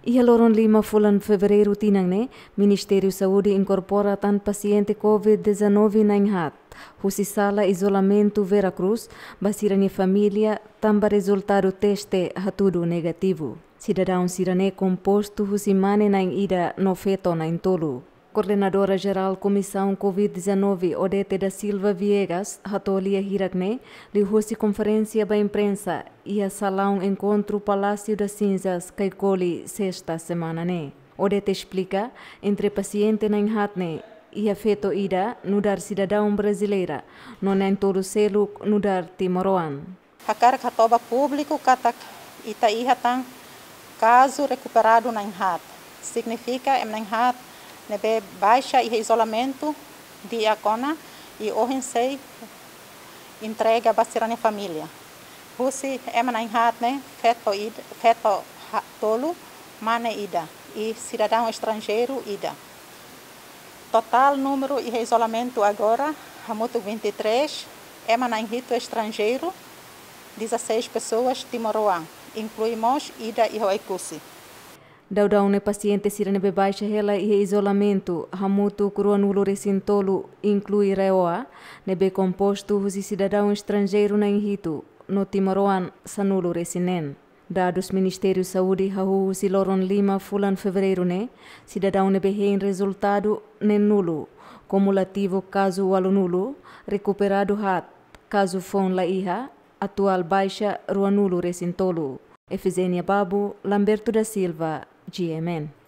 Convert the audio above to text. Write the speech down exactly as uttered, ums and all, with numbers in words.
Ia loron lima bulan fevereiro tinang ne, Ministério Saúde incorpora tan paciente COVID dezenove na inhat. Husi sala isolamento Veracruz, basirani família, tamba resultado teste hatudo negativo. Cidadão sirane composto husi mane na ida no feto na intolo. Coordenadora Geral Comissão COVID dezenove Odete da Silva Viegas, Hatolia Hiragne, li husi conferência ba imprensa e a salão encontro Palácio das Cinzas, Caicoli, sexta semana ne. Odete explica, entre paciente na inhatne e afeto ida, no dar cidadão brasileira, não nem todo selo no dar timoroan. A carga toba público kata ita ihatan caso recuperado na inhat. Significa em na inhat nebe baixa e isolamento de acona e orensei entrega basirane família. Husi emana inhat ne feto ida feto tolo mane ida e cidadão estrangeiro ida. Total número e isolamento agora hamuto vinte e três emana inhito estrangeiro dezesseis pessoas timoroan, incluímos ida e hoikusi. Daudau ne paciente sirane bebaixa hela e isolamento, hamutu kuruanulo recintolo, inclui reoa, nebe composto husi cidadão estrangeiro na inhito, no timoroan sanulo recinen. Dados Ministério Saúde hahu husi loron lima fulan fevereiro ne, cidadão nebe hein resultado nen nulo, cumulativo caso walo nulo, recuperado hat, caso fon la iha, atual baixa ruanulo recintolo. Efizênia Babu, Lamberto da Silva, G M N.